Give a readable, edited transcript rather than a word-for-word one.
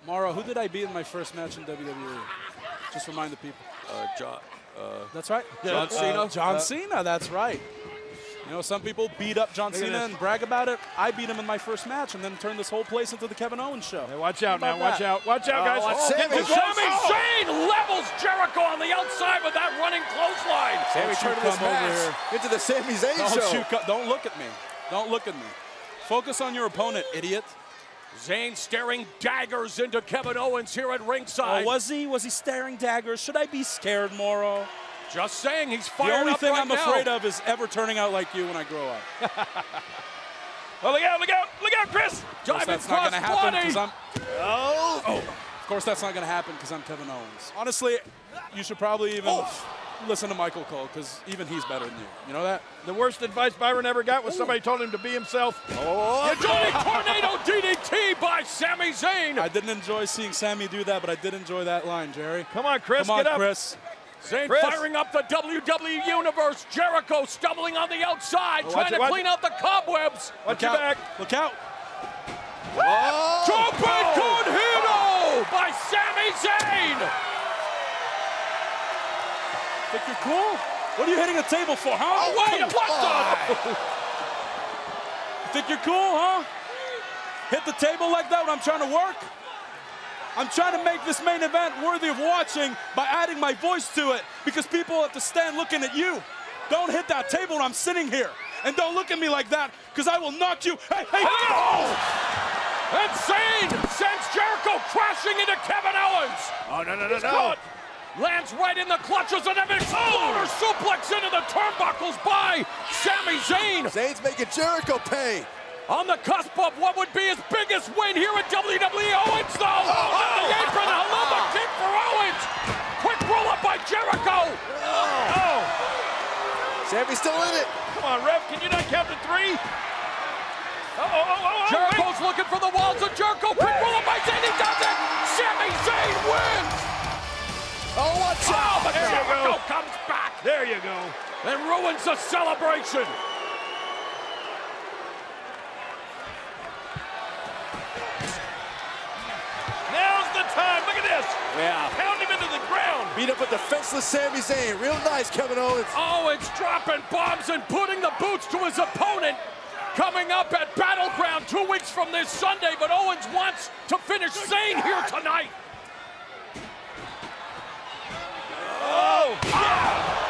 Mara, who did I beat in my first match in WWE? Just remind the people. That's right. John Cena. John Cena, that's right. You know, some people beat up John Cena and brag about it. I beat him in my first match and then turned this whole place into the Kevin Owens show. Hey, watch out now, watch out, guys. Sami Zayn levels Jericho on the outside with that running clothesline. Sami turning this match into the Sami Zayn show. Don't look at me. Don't look at me. Focus on your opponent, idiot. Zayn staring daggers into Kevin Owens here at ringside. Oh, was he? Was he staring daggers? Should I be scared, Moro? Just saying, he's fired up. The only thing right I'm afraid of is ever turning out like you when I grow up. Oh, look out, Chris! That's not going to happen because I'm... Of course that's not going to happen because I'm Kevin Owens. Honestly, you should probably even listen to Michael Cole because even he's better than you. You know that? The worst advice Byron ever got was somebody told him to be himself. Johnny Tornado DDT by Sami Zayn. I didn't enjoy seeing Sami do that, but I did enjoy that line, Jerry. Come on, Chris, get up. Chris. Zayn firing up the WWE Universe. Jericho stumbling on the outside, trying to clean out the cobwebs. Watch your back. Look out. Tope con Hilo by Sami Zayn. Think you're cool? What are you hitting a table for, huh? Oh, wait, what the? Think you're cool, huh? Hit the table like that when I'm trying to work? I'm trying to make this main event worthy of watching by adding my voice to it because people have to stand looking at you. Don't hit that table when I'm sitting here. And don't look at me like that because I will knock you. Hey! And Zayn sends Jericho crashing into Kevin Owens. Oh, no. Lands right in the clutches and an exploder suplex into the turnbuckles by Sami Zayn. Zayn's making Jericho pay. On the cusp of what would be his biggest win here at WWE. Owens, though, on the apron, a halumba kick for Owens. Quick roll-up by Jericho. Sami's still in it. Come on, ref, can you not count to 3? Jericho's looking for the walls of Jericho. Quick roll-up by Zayn, he does it. Sami Zayn wins. Oh, watch out. But Jericho comes back. There you go. And ruins the celebration. Now's the time. Look at this. Yeah. Pound him into the ground. Beat up with the defenseless Sami Zayn. Real nice, Kevin Owens. Owens dropping bombs and putting the boots to his opponent. Coming up at Battleground 2 weeks from this Sunday, but Owens wants to finish Zayn here tonight. Oh!